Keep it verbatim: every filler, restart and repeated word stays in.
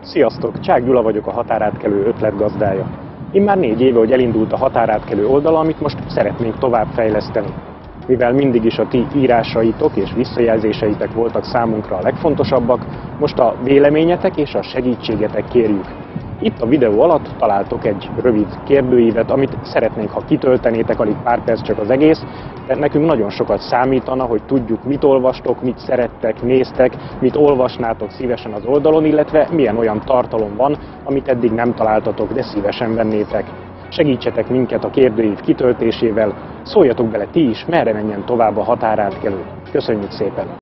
Sziasztok! Csák Gyula vagyok, a Határátkelő ötletgazdája. Immár négy éve, hogy elindult a Határátkelő oldala, amit most szeretnénk továbbfejleszteni. Mivel mindig is a ti írásaitok és visszajelzéseitek voltak számunkra a legfontosabbak, most a véleményetek és a segítségetek kérjük. Itt a videó alatt találtok egy rövid kérdőívet, amit szeretnénk, ha kitöltenétek, alig pár perc csak az egész, de nekünk nagyon sokat számítana, hogy tudjuk, mit olvastok, mit szerettek, néztek, mit olvasnátok szívesen az oldalon, illetve milyen olyan tartalom van, amit eddig nem találtatok, de szívesen vennétek. Segítsetek minket a kérdőív kitöltésével, szóljatok bele ti is, merre menjen tovább a Határátkelő. Köszönjük szépen!